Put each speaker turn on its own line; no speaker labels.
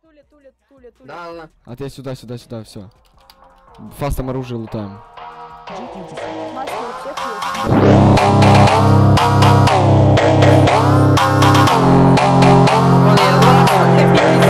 туля.
Да.
А ты сюда, все. Фастом оружие лутаем.
Маски у всех есть.
Вон я.